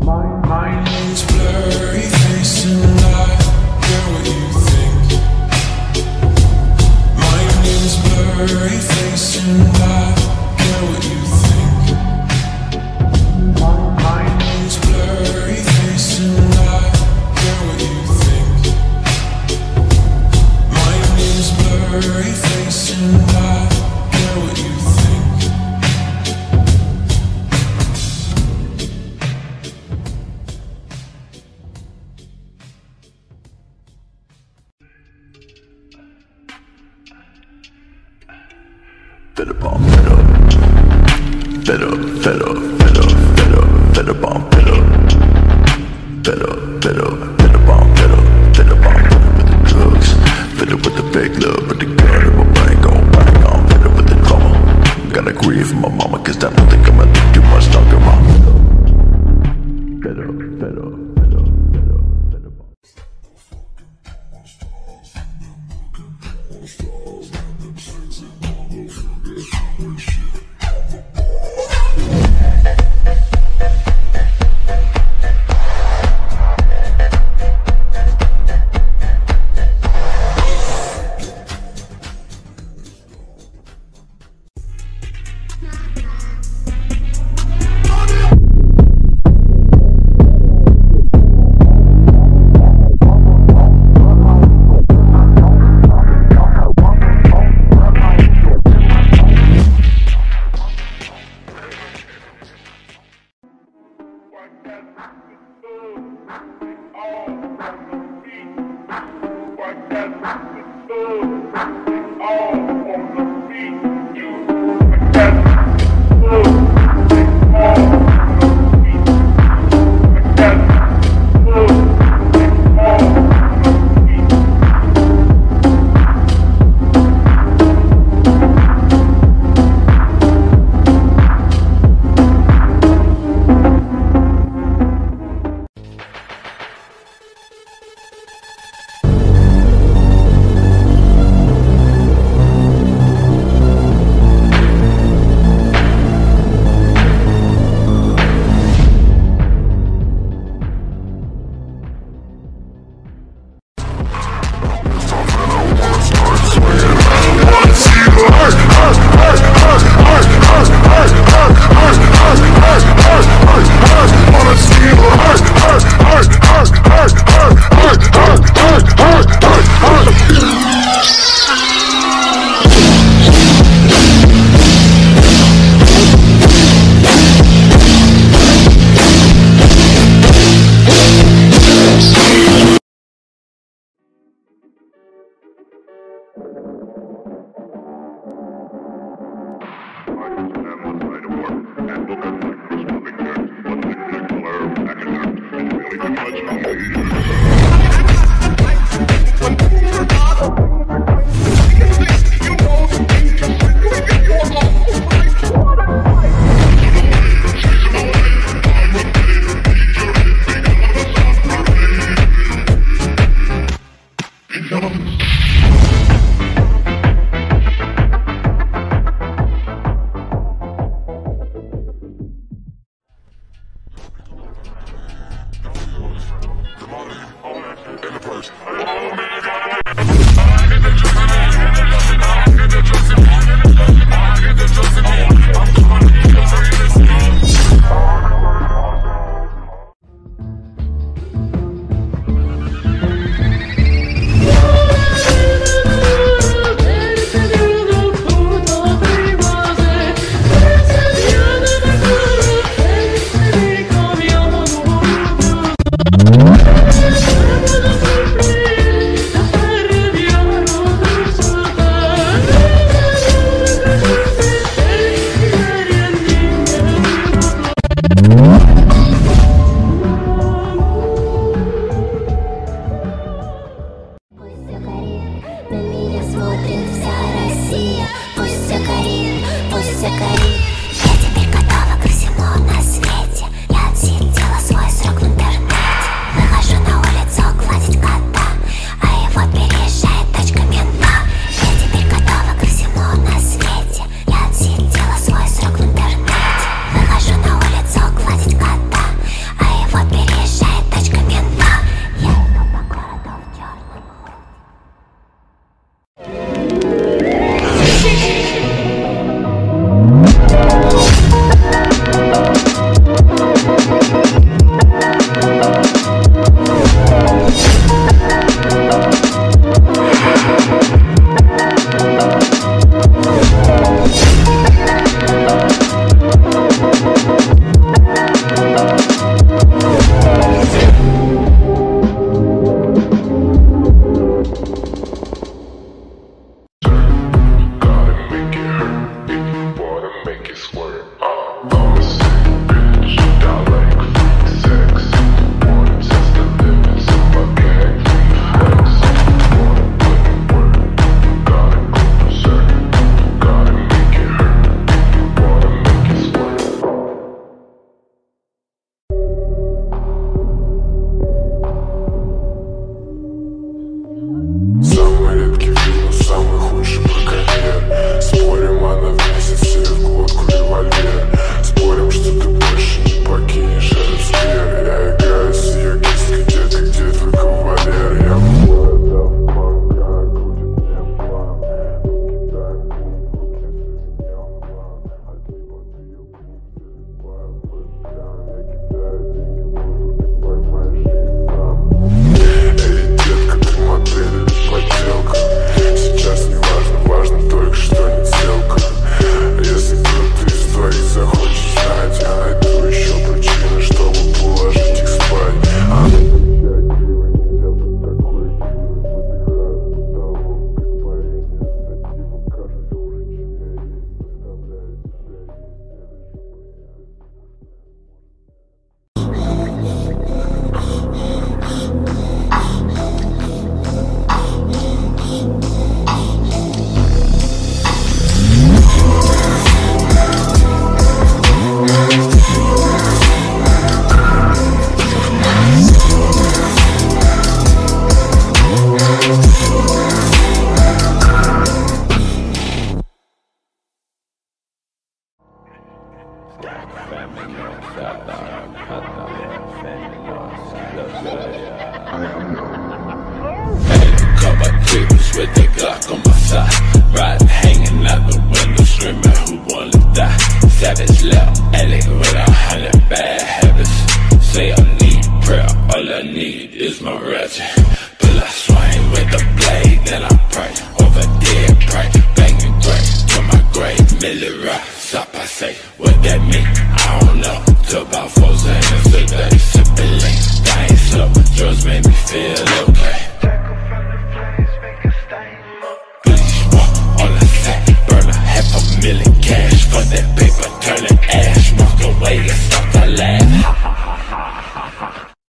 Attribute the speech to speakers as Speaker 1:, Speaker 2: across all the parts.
Speaker 1: Mind's blurry face and I care what you think. My name's blurry face and I care what you think. My name's blurry face and I care what you think. My name's blurry face and I care what you think.
Speaker 2: Better bomb, better, better, better, better, better, better bomb, better, better, better, better bomb, better, better bomb, better with the drugs, better with the fake love, with the gun in my brain, gon' bang on, better with the drama. Gotta grieve for my mama, cause I don't think I'ma live too much longer, mom. Better, better, better, better, better bomb.
Speaker 3: Cup of tricks with the Glock on my side. Riding, hanging out the window, screaming who wanna die. Savage left, Alec with 100 bad habits. Say I need prayer, all I need is my ratchet. Pull I swing with the blade, then I pray over dead prey. Banging great to my grave, Millie Rock. Stop, I say, what that mean? I don't know. To about 4 seconds a day, sipping lean, dying slow. Drugs make me feel okay. All I say, burn $500,000 cash for that paper, turn it ash. Walk away and stop to laugh. Ha ha ha ha ha ha.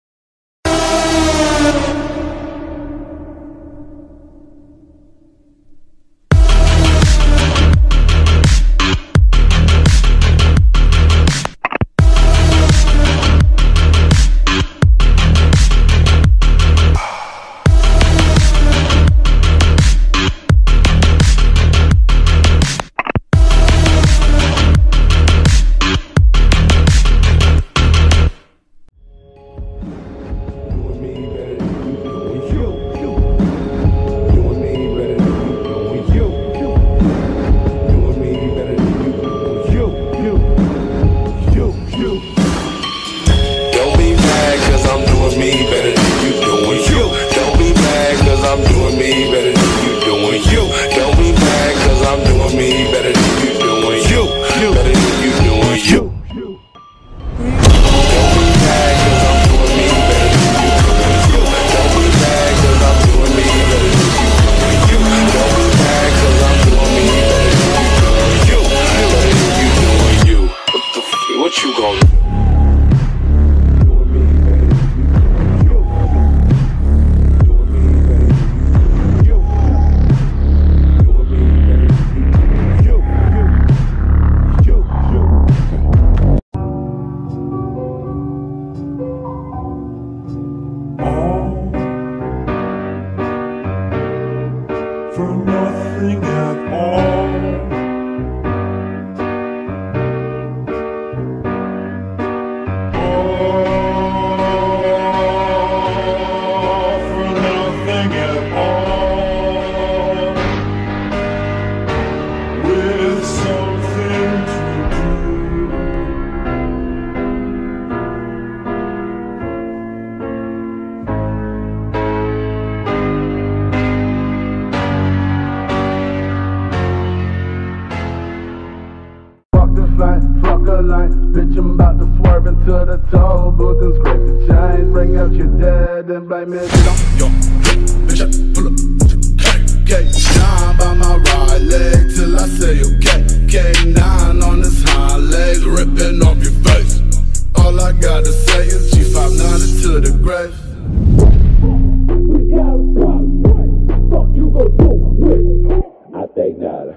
Speaker 1: For nothing at all. For nothing at all. With something to do.
Speaker 4: Fuck a line, bitch, I'm about to swerve into the toll booth and scrape the chain. Bring out your dad and blame it on.
Speaker 5: Yo, bitch, I pull up to K9 by my right leg till I say okay. K9 on his hind legs, ripping off your face. All I gotta say is G590 to the grave.
Speaker 3: We got a problem, right? Fuck you go do with. I think not.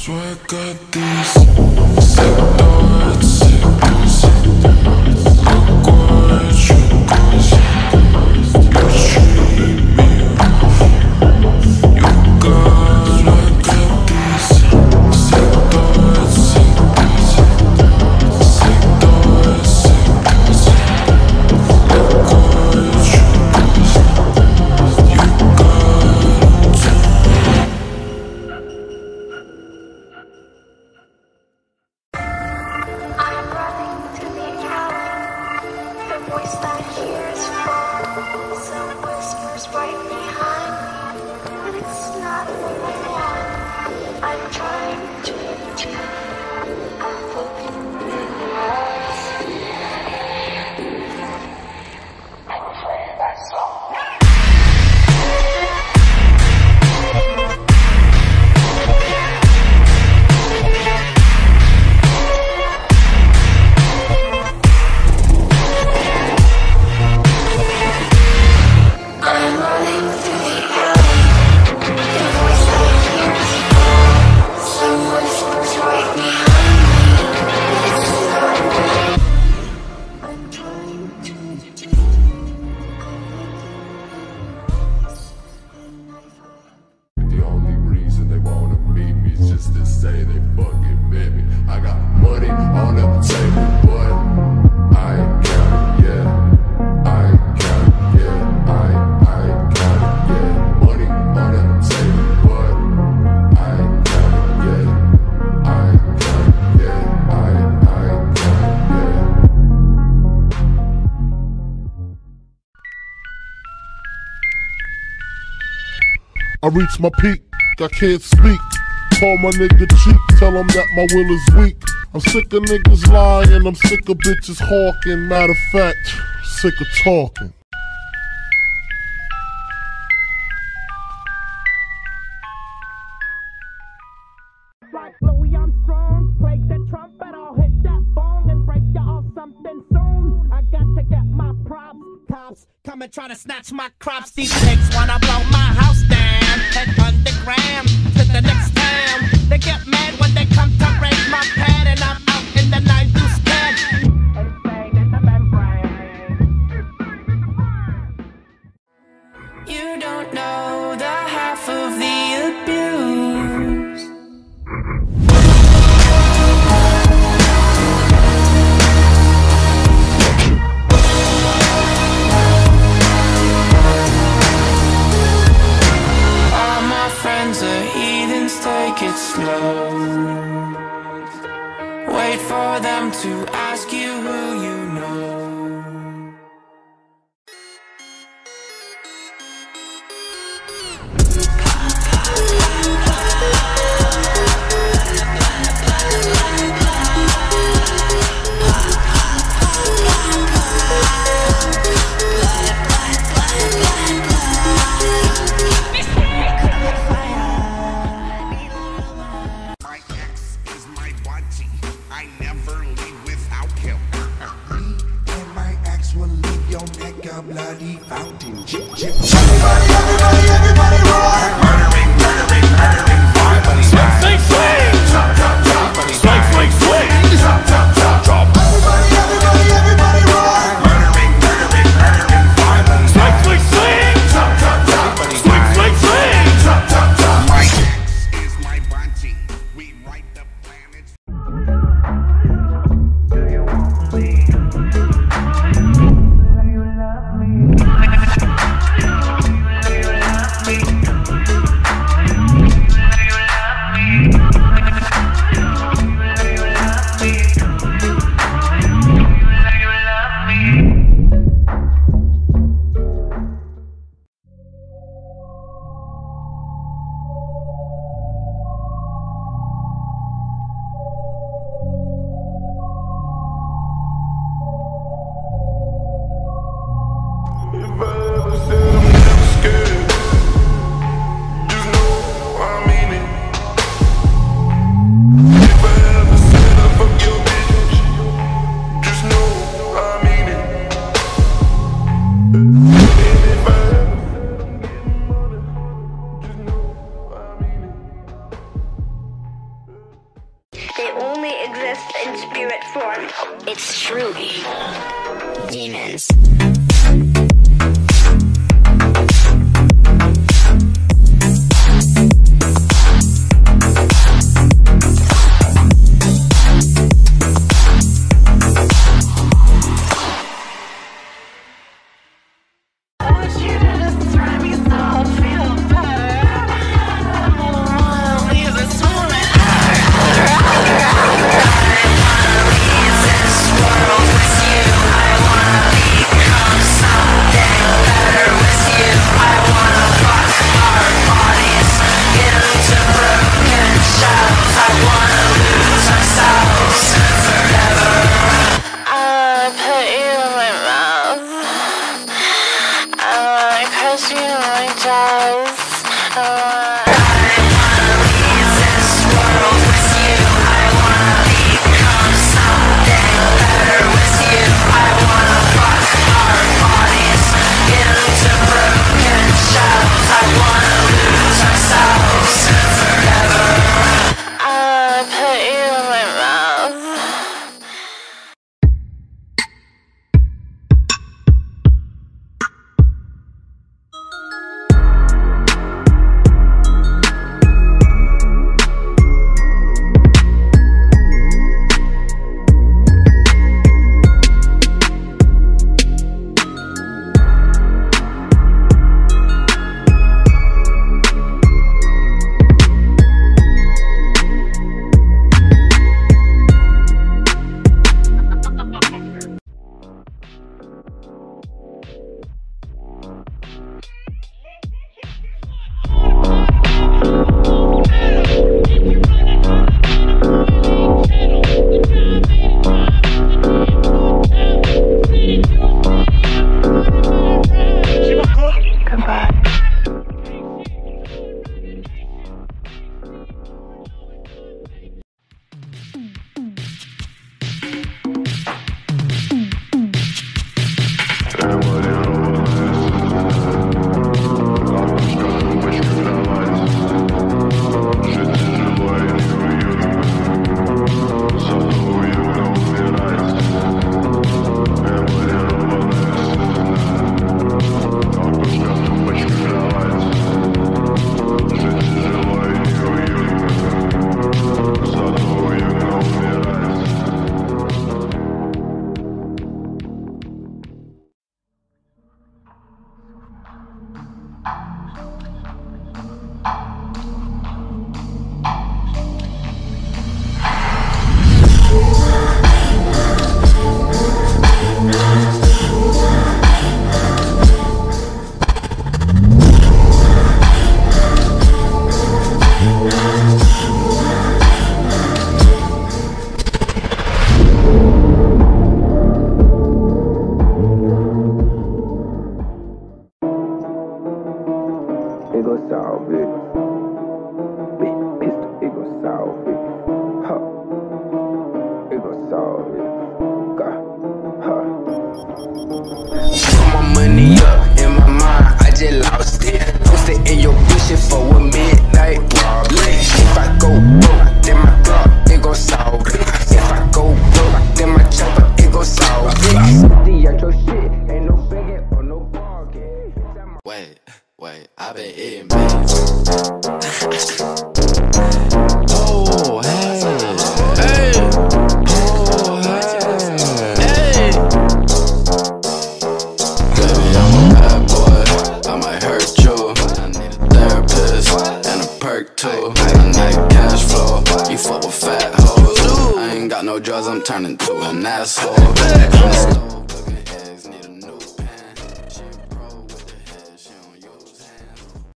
Speaker 1: So I got these sick thoughts, look what you caused. You treat me rough. You got, I got these sick thoughts, look what you caused. You got
Speaker 6: I'm running to the alley. The voice that I hear is wrong. Some whispers right behind me, but it's not what I want. I'm trying to hit you. I'm looking in your eyes. I'm afraid that's all. I'm running through the alley. The voice that I hear is wrong. Some whispers right behind me. It's not what I'm trying to do.
Speaker 5: The only reason they wanna meet me is just to say they fucking met me. I got money on the table, but I ain't got it yet. I ain't got it yet. I ain't got it yet. Money on the table, but I ain't got it yet. I ain't got it yet. I ain't got it yet. I reached my peak, I can't speak. Call my nigga cheap, tell him that my will is weak. I'm sick of niggas lying, I'm sick of bitches hawking. Matter of fact, sick of talking.
Speaker 7: Like Louis Armstrong, play the trumpet, I'll hit that bong and break you off something soon. I got to get my props, cops come and try to snatch my crops. These pigs wanna blow my house down, head underground to the next town. They get mad when they come to raise my pad and I'm out in the night loose dead. Insane in the membrane.
Speaker 6: You don't know the half of the abuse. All my friends are heathens, take it slow. Wait for them to ask you who you know.
Speaker 8: My ex is my budgie. I never leave without him. Me and my ex will leave your neck a bloody fountain. Chip, chip, chip. Everybody roar! Murdering, murdering, murdering. Swing, swing, swing! Chop, chop, chop. Swing, swing, swing! Chop, chop, chop. Chop. Everybody roar! Murdering, murdering, murdering. Swing, swing, swing! Chop, chop, chop. Swing, swing, swing! Chop, chop, chop. My ex is my budgie. We write the planets.
Speaker 6: Do you want me? Do you love me? Do you love me? only exists in spirit form.
Speaker 9: It's truly demons.
Speaker 10: Wait, I've been eating beans. Oh, hey, hey, oh, hey, baby, I'm a bad boy, I might hurt you. I need a therapist and a perk too. I need cash flow, you fuck with fat hoes. I ain't got no drugs, I'm turning to an asshole.